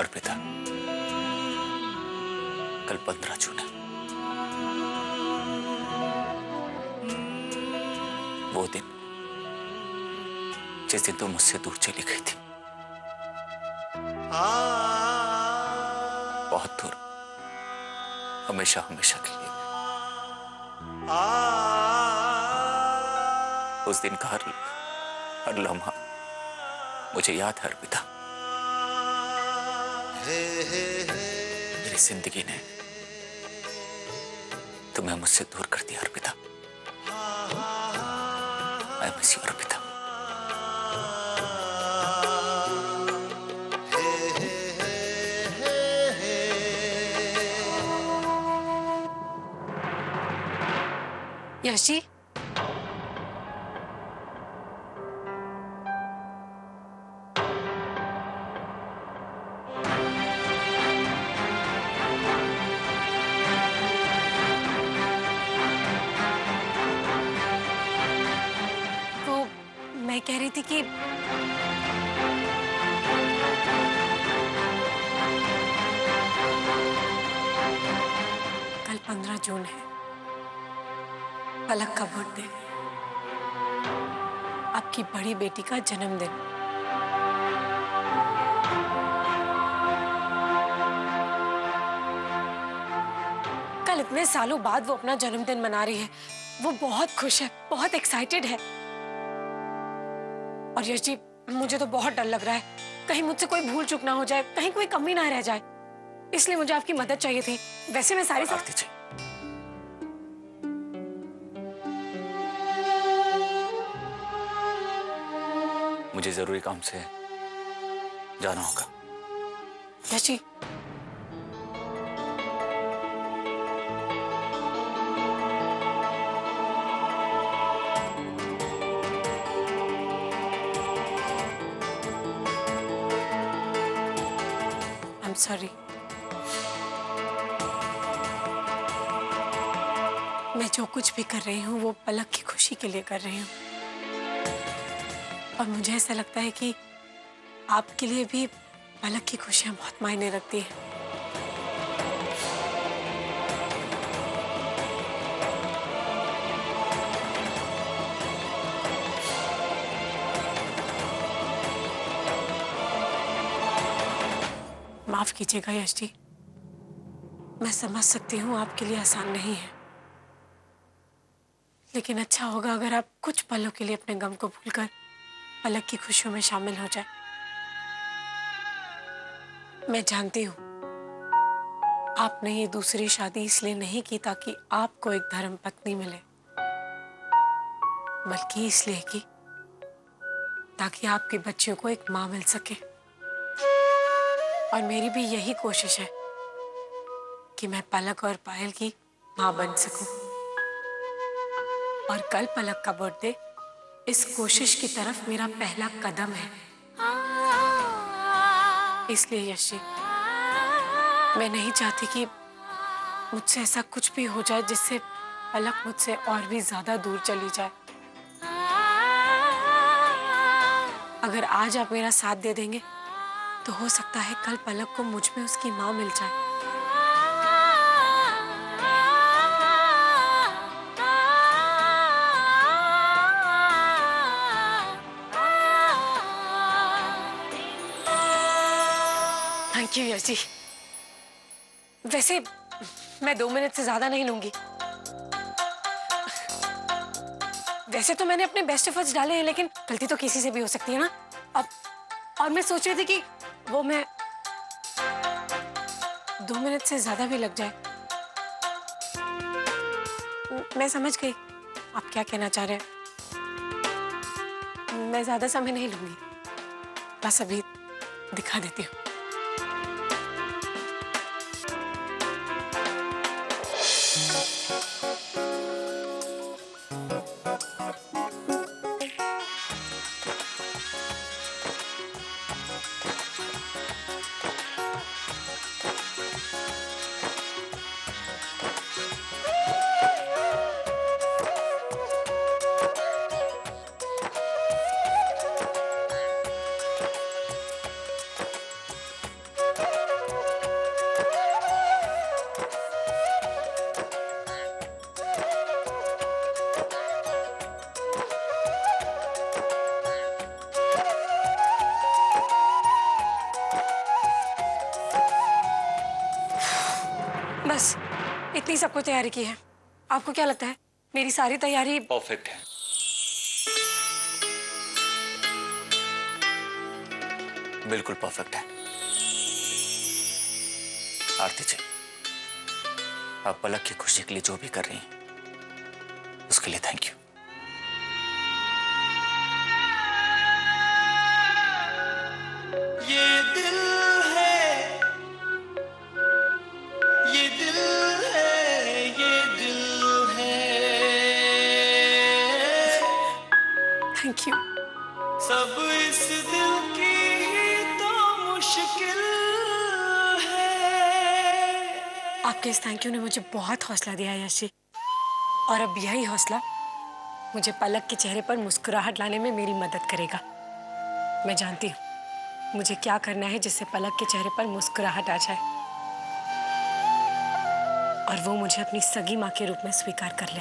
अर्पिता, कल 15 जून है। वो दिन जिस दिन तुम मुझसे दूर चली गई थी, बहुत दूर, हमेशा हमेशा के लिए। उस दिन का हर लम्हा मुझे याद है अर्पिता। मेरी जिंदगी ने तुम्हें मुझसे दूर कर दिया Arpita. I miss you Arpita. Yash ji, तो मैं कह रही थी कि कल 15 जून है, पलक का बर्थडे, आपकी बड़ी बेटी का जन्मदिन। कल इतने सालों बाद वो अपना जन्मदिन मना रही है। वो बहुत खुश है, बहुत एक्साइटेड है। और यश जी, मुझे तो बहुत डर लग रहा है, कहीं मुझसे कोई भूल चूक ना हो जाए, कहीं कोई कमी ना रह जाए। इसलिए मुझे आपकी मदद चाहिए थी। वैसे मैं सारी मुझे जरूरी काम से जाना होगा। Yash ji, I am sorry. मैं जो कुछ भी कर रही हूँ वो पलक की खुशी के लिए कर रही हूँ। और मुझे ऐसा लगता है कि आपके लिए भी पलक की खुशियां बहुत मायने रखती हैं। माफ कीजिएगा यश जी, मैं समझ सकती हूँ आपके लिए आसान नहीं है, लेकिन अच्छा होगा अगर आप कुछ पलों के लिए अपने गम को भूलकर पलक की खुशियों में शामिल हो जाए। मैं जानती हूँ आपने ये दूसरी शादी इसलिए नहीं की ताकि आपको एक धर्म पत्नी मिले, बल्कि इसलिए की ताकि आपके बच्चों को एक माँ मिल सके। और मेरी भी यही कोशिश है कि मैं पलक और पायल की माँ बन सकूं। और कल पलक का बर्थडे इस कोशिश की तरफ मेरा पहला कदम है। इसलिए यश जी, मैं नहीं चाहती कि मुझसे ऐसा कुछ भी हो जाए जिससे पलक मुझसे और भी ज्यादा दूर चली जाए। अगर आज आप मेरा साथ दे देंगे तो हो सकता है कल पलक को मुझ में उसकी माँ मिल जाए। Thank you Yash ji. वैसे मैं 2 मिनट से ज्यादा नहीं लूंगी। वैसे तो मैंने अपने बेस्ट एफर्ट्स डाले हैं, लेकिन गलती तो किसी से भी हो सकती है ना। अब और मैं सोच रही थी कि वो मैं 2 मिनट से ज्यादा भी लग जाए। मैं समझ गई आप क्या कहना चाह रहे हैं। मैं ज्यादा समय नहीं लूंगी, बस अभी दिखा देती हूँ। बस इतनी सब कुछ तैयारी की है। आपको क्या लगता है मेरी सारी तैयारी परफेक्ट है? बिल्कुल परफेक्ट है। आरती जी, आप पलक की खुशी के लिए जो भी कर रही हैं उसके लिए थैंक यू। ये दिल है, ये दिल है, ये दिल है, थैंक यू। सब इस दिल की ही तो मुश्किल है। आपके इस थैंक यू ने मुझे बहुत हौसला दिया यश जी, और अब यही हौसला मुझे पलक के चेहरे पर मुस्कुराहट लाने में मेरी मदद करेगा। मैं जानती हूँ मुझे क्या करना है जिससे पलक के चेहरे पर मुस्कुराहट आ जाए और वो मुझे अपनी सगी माँ के रूप में स्वीकार कर ले।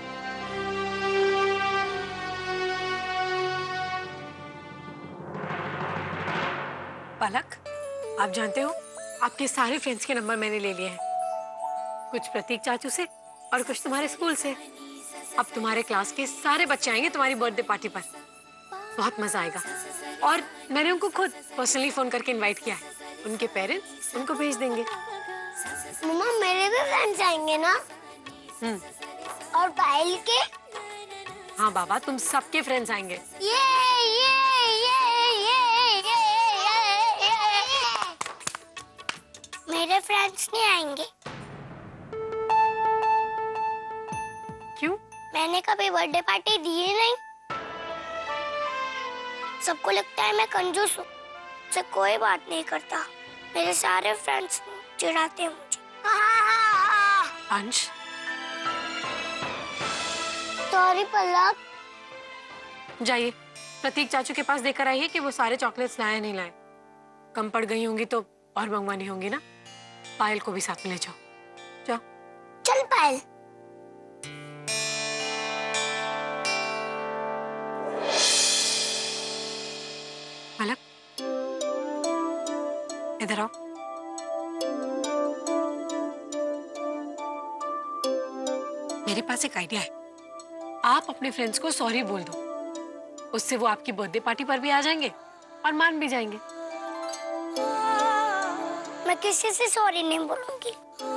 पलक, आप जानते हो आपके सारे फ्रेंड्स के नंबर मैंने ले लिए हैं, कुछ प्रतीक चाचू से और कुछ तुम्हारे स्कूल से। अब तुम्हारे क्लास के सारे बच्चे आएंगे तुम्हारी बर्थडे पार्टी पर, बहुत मजा आएगा। और मैंने उनको खुद पर्सनली फोन करके इनवाइट किया है, उनके पेरेंट्स उनको भेज देंगे। मम्मा मेरे भी फ्रेंड्स आएंगे ना? और पायल के? हाँ बाबा, तुम सबके फ्रेंड्स आएंगे। ये ये ये ये ये ये मेरे फ्रेंड्स नहीं आएंगे। क्यों? मैंने कभी बर्थडे पार्टी दी ही नहीं। सबको लगता है मैं कंजूस हूँ, मुझसे कोई बात नहीं करता। मेरे सारे फ्रेंड्स चिढ़ाते हैं मुझे। अंश, सॉरी पलक। जाइए प्रतीक चाचू के पास देकर आइए कि वो सारे चॉकलेट्स लाए नहीं लाए। कम पड़ गई होंगी तो और मंगवानी होंगी ना। पायल को भी साथ में ले जाओ। जाओ। चल पायल। पलक, इधर आओ। मेरे पास एक आइडिया है, आप अपने फ्रेंड्स को सॉरी बोल दो, उससे वो आपकी बर्थडे पार्टी पर भी आ जाएंगे और मान भी जाएंगे। मैं किसी से सॉरी नहीं बोलूंगी।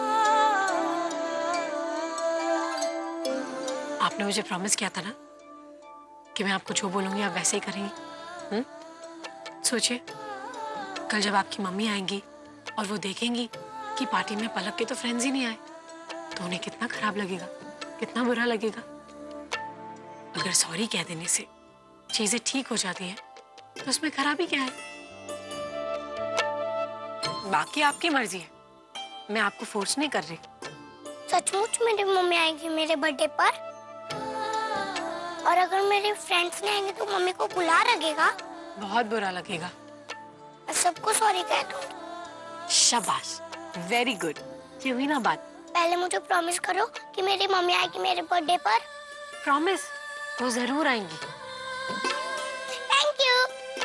आपने मुझे प्रॉमिस किया था ना कि मैं आपको जो बोलूंगी आप वैसे ही करेंगी। सोचिए, कल जब आपकी मम्मी आएंगी और वो देखेंगी कि पार्टी में पलक के तो फ्रेंड्स ही नहीं आए, तो उन्हें कितना खराब लगेगा, कितना बुरा लगेगा। अगर सॉरी कह देने से चीजें ठीक हो जाती हैं तो उसमें खराबी क्या है? बाकी आपकी मर्जी है, मैं आपको फोर्स नहीं कर रही। सचमुच मेरी मम्मी आएगी मेरे बर्थडे पर? और अगर मेरे फ्रेंड्स नहीं आएंगे तो मम्मी को बुरा लगेगा? बहुत बुरा लगेगा। मैं सबको सॉरी कह दूंगी। शाबाश, वेरी गुड। ये हुई ना बात। पहले मुझे प्रॉमिस करो कि मेरी मम्मी आएगी मेरे बर्थडे पर। प्रॉमिस? वो जरूर आएंगी। Thank you.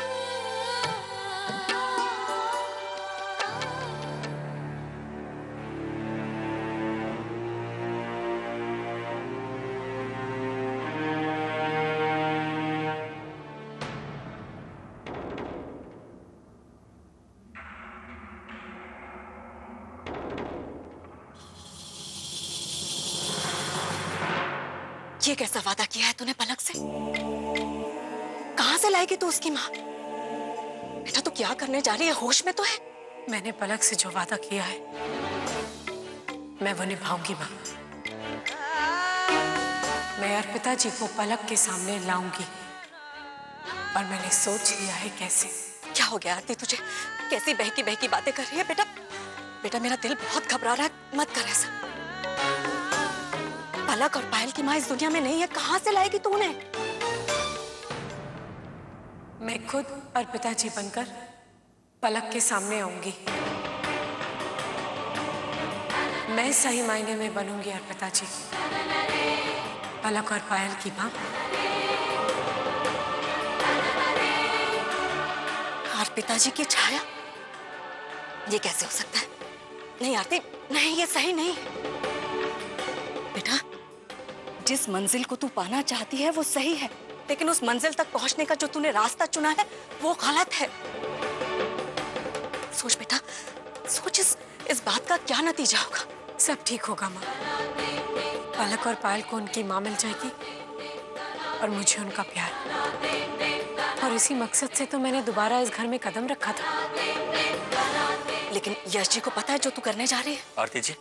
ये कैसा वादा किया है तूने पलक से? कहां से लाएगी तू उसकी माँ? बेटा तू क्या करने जा रही है, होश में तो है? मैंने पलक से जो वादा किया है मैं वो निभाऊंगी माँ। मैं अर्पिता जी को पलक के सामने लाऊंगी और मैंने सोच लिया है कैसे। क्या हो गया आरती तुझे? कैसी बहकी बहकी बातें कर रही है बेटा? बेटा मेरा दिल बहुत घबरा रहा है, मत कर ऐसा। पलक और पायल की माँ इस दुनिया में नहीं है, कहां से लाएगी तू उन्हें? मैं खुद अर्पिता जी बनकर पलक के सामने आऊंगी। मैं सही मायने में बनूंगी अर्पिता जी, पलक और पायल की माँ। अर्पिता जी की छाया? ये कैसे हो सकता है? नहीं आरती, नहीं, ये सही नहीं। बेटा, जिस मंजिल को तू पाना चाहती है वो सही है, लेकिन उस मंजिल तक पहुंचने का जो तूने रास्ता चुना है वो गलत है। सोच बेटा, सोच इस बात का क्या नतीजा होगा। सब ठीक होगा माँ। पलक और पायल को उनकी माँ मिल जाएगी और मुझे उनका प्यार। और इसी मकसद से तो मैंने दोबारा इस घर में कदम रखा था। लेकिन यश जी को पता है जो तू करने जा रही है? आरती जी,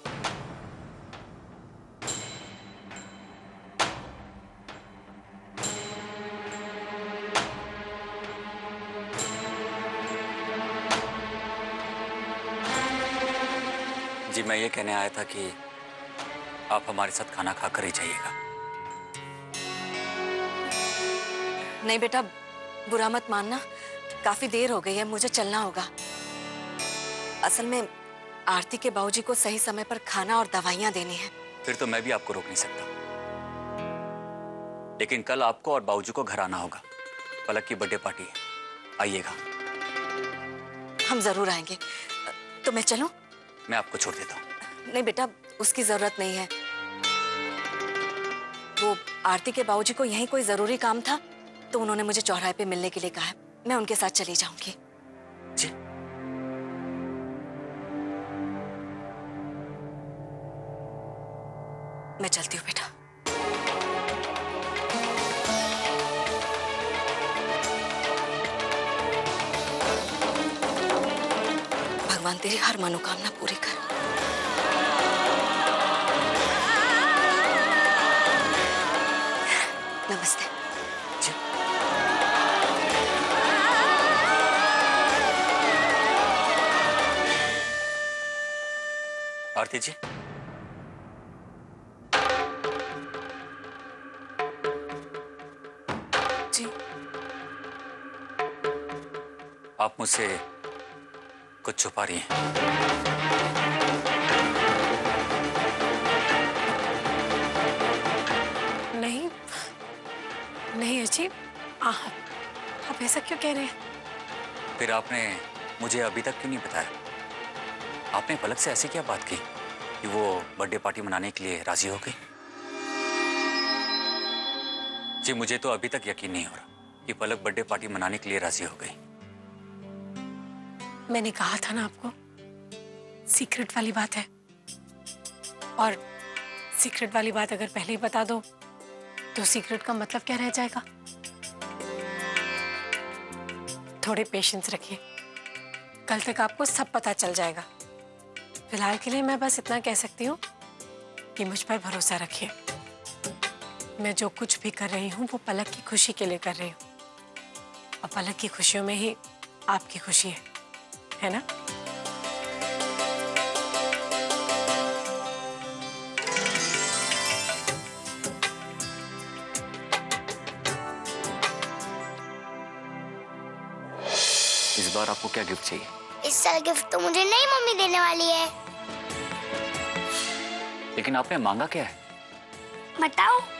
जी मैं ये कहने आया था कि आप हमारे साथ खाना खाकर ही जाइएगा। नहीं बेटा, बुरा मत मानना, काफी देर हो गई है, मुझे चलना होगा। असल में आरती के बाबूजी को सही समय पर खाना और दवाइयां देनी है। फिर तो मैं भी आपको रोक नहीं सकता, लेकिन कल आपको और बाबूजी को घर आना होगा। पलक की बर्थडे पार्टी है, आइएगा। हम जरूर आएंगे। तो मैं चलूं? मैं आपको छोड़ देता हूँ। नहीं बेटा, उसकी जरूरत नहीं है। वो आरती के बाबूजी को यहीं कोई जरूरी काम था तो उन्होंने मुझे चौराहे पे मिलने के लिए कहा है। मैं उनके साथ चली जाऊंगी। जी, मैं चलती हूँ बेटा। भगवान तेरी हर मनोकामना पूरी कर। नमस्ते। जी। आरती जी, जी। आप मुझसे कुछ छुपा रही हैं। नहीं नहीं अजीब, आप ऐसा क्यों कह रहे हैं? फिर आपने मुझे अभी तक क्यों नहीं बताया? आपने पलक से ऐसी क्या बात की कि वो बर्थडे पार्टी मनाने के लिए राजी हो गई? जी, मुझे तो अभी तक यकीन नहीं हो रहा कि पलक बर्थडे पार्टी मनाने के लिए राजी हो गई। मैंने कहा था ना आपको, सीक्रेट वाली बात है। और सीक्रेट वाली बात अगर पहले ही बता दो तो सीक्रेट का मतलब क्या रह जाएगा? थोड़े पेशेंस रखिए, कल तक आपको सब पता चल जाएगा। फिलहाल के लिए मैं बस इतना कह सकती हूँ कि मुझ पर भरोसा रखिए। मैं जो कुछ भी कर रही हूँ वो पलक की खुशी के लिए कर रही हूँ, और पलक की खुशियों में ही आपकी खुशी है ना? इस बार आपको क्या गिफ्ट चाहिए? इस साल गिफ्ट तो मुझे नई मम्मी देने वाली है। लेकिन आपने मांगा क्या है? बताओ।